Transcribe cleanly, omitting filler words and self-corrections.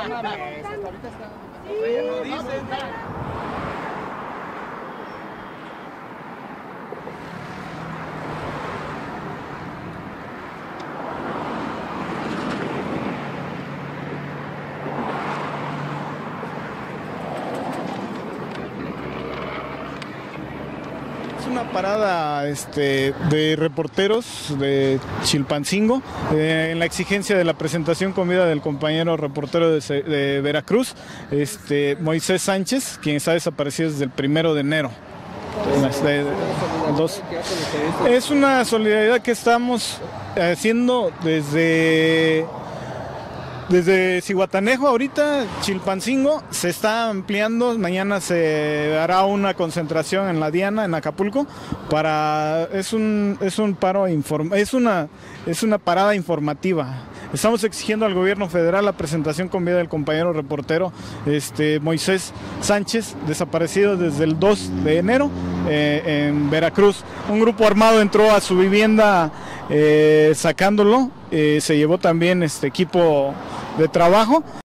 Una parada de reporteros de Chilpancingo en la exigencia de la presentación con vida del compañero reportero de Veracruz, Moisés Sánchez, quien está desaparecido desde el 1 de enero. Es una solidaridad que estamos haciendo desde Zihuatanejo. Ahorita Chilpancingo se está ampliando. Mañana se hará una concentración en la Diana, en Acapulco, es una parada informativa. Estamos exigiendo al gobierno federal la presentación con vida del compañero reportero Moisés Sánchez, desaparecido desde el 2 de enero en Veracruz. Un grupo armado entró a su vivienda sacándolo, se llevó también equipo de trabajo.